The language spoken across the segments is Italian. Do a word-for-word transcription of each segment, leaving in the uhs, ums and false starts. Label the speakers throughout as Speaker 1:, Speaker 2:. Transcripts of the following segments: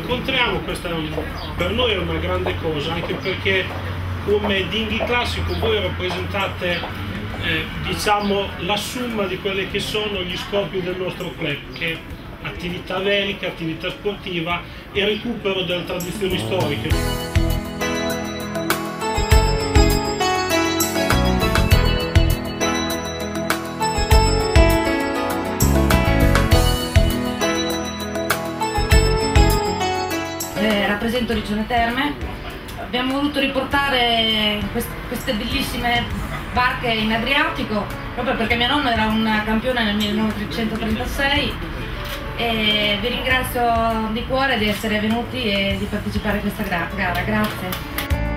Speaker 1: incontriamo, questa per noi è una grande cosa, anche perché come Dinghy Classico voi rappresentate eh, diciamo la somma di quelli che sono gli scopi del nostro club, che è attività velica, attività sportiva e recupero delle tradizioni storiche.
Speaker 2: Rappresento Riccione Terme. Abbiamo voluto riportare quest queste bellissime barche in Adriatico proprio perché mio nonno era un campione nel millenovecentotrentasei e vi ringrazio di cuore di essere venuti e di partecipare a questa gara. Grazie.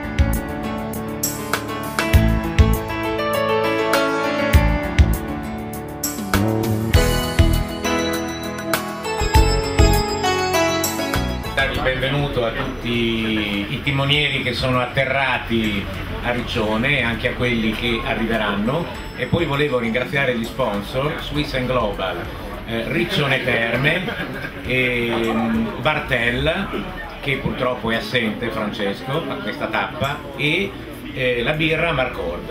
Speaker 3: Il benvenuto a tutti i timonieri che sono atterrati a Riccione e anche a quelli che arriveranno, e poi volevo ringraziare gli sponsor Swiss and Global, eh, Riccione Terme, e Bartella, che purtroppo è assente, Francesco, a questa tappa, e eh, la birra Marcord.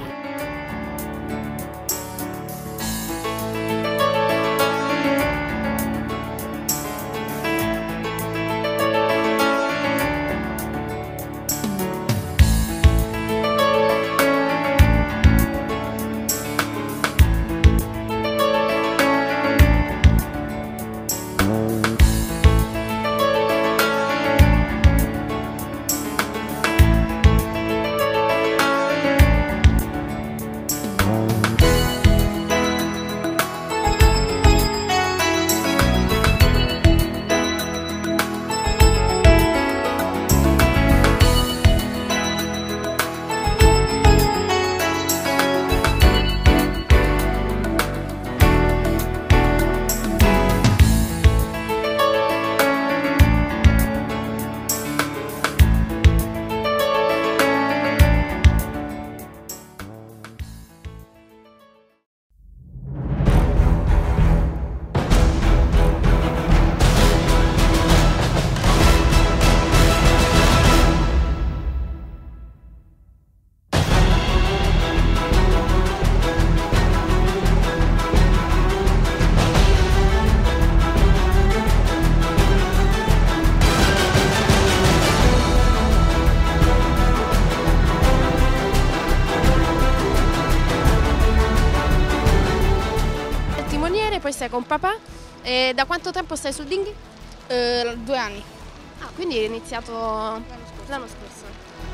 Speaker 4: Poi stai con papà. E da quanto tempo stai sul dinghy?
Speaker 5: Eh, due anni.
Speaker 4: Ah, quindi hai iniziato l'anno scorso.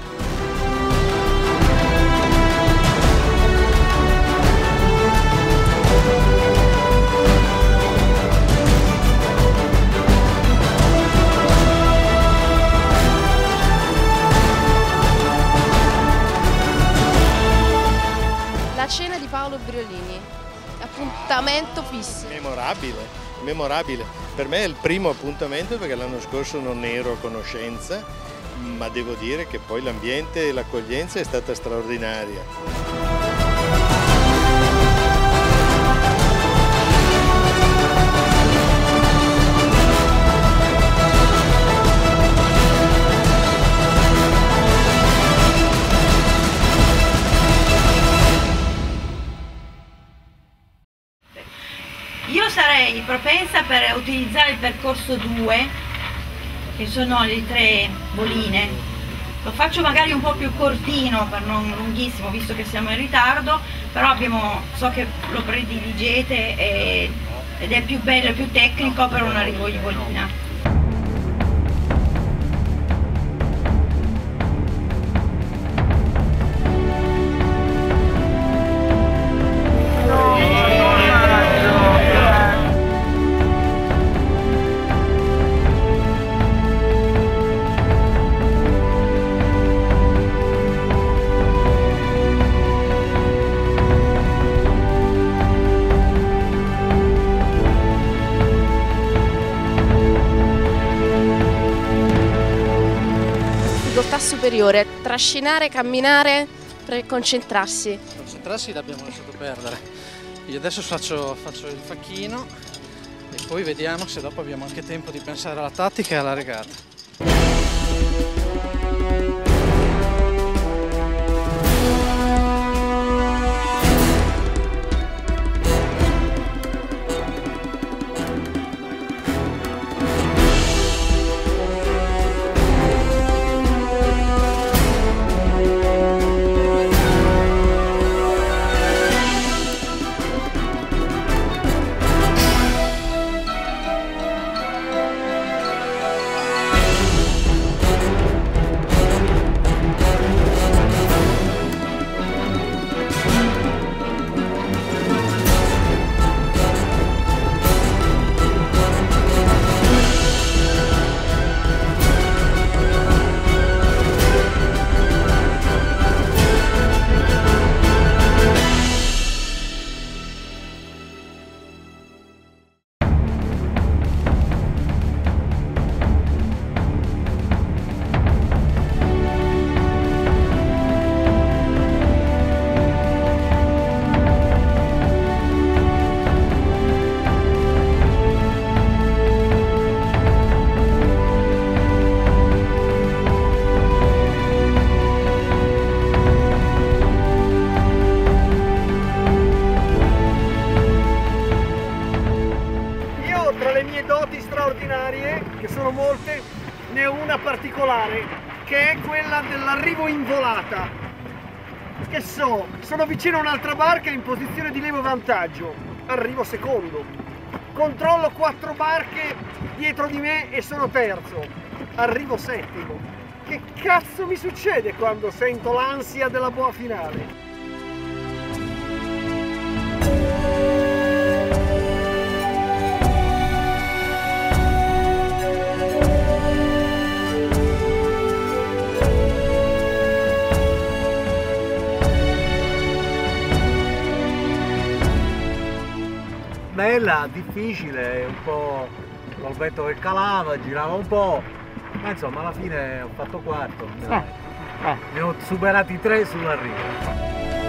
Speaker 4: La cena di Paolo Briolini. Appuntamento fisso.
Speaker 6: Memorabile, memorabile. Per me è il primo appuntamento perché l'anno scorso non ne ero a conoscenza, ma devo dire che poi l'ambiente e l'accoglienza è stata straordinaria.
Speaker 7: Io sarei propensa per utilizzare il percorso due, che sono le tre boline. Lo faccio magari un po' più cortino, per non lunghissimo, visto che siamo in ritardo, però abbiamo, so che lo prediligete e, ed è più bello e più tecnico per una rivolina.
Speaker 4: Difficoltà superiore, trascinare, camminare per concentrarsi.
Speaker 8: Concentrarsi l'abbiamo lasciato perdere. Io adesso faccio, faccio il facchino e
Speaker 5: poi vediamo se dopo abbiamo anche tempo di pensare alla tattica e alla regata.
Speaker 8: Che sono molte, ne ho una particolare che è quella dell'arrivo in volata. Che so, sono vicino a un'altra barca in posizione di levo vantaggio, arrivo secondo, controllo quattro barche dietro di me e sono terzo, arrivo settimo. Che cazzo mi succede quando sento l'ansia della boa finale?
Speaker 9: Bella, difficile, un po' col vento che calava, girava un po', ma insomma alla fine ho fatto quarto, eh, eh. ne ho superati tre sull'arrivo.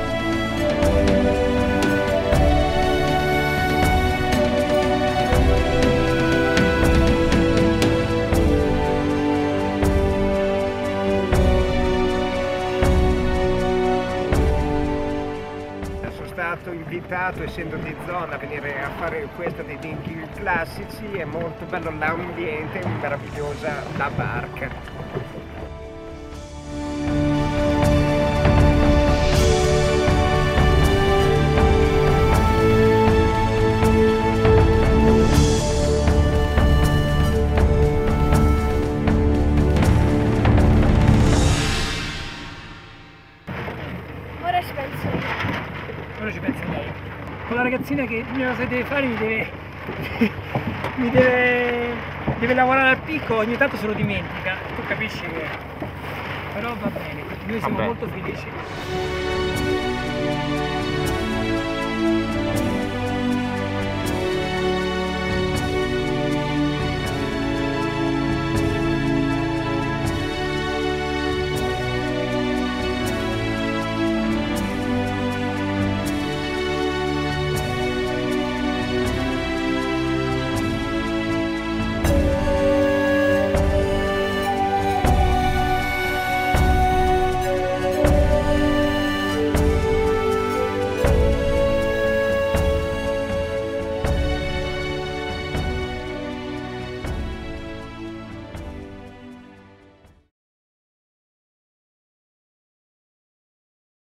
Speaker 10: Stato invitato, essendo di zona, a venire a fare questo dei dinghy classici. È molto bello l'ambiente, meravigliosa la barca.
Speaker 11: Ora ci penso io. Ora ci penso lei. Con la ragazzina che l'unica cosa deve fare mi deve, mi deve, deve lavorare al picco, ogni tanto se lo dimentica, tu capisci che... Però va bene, noi siamo molto felici.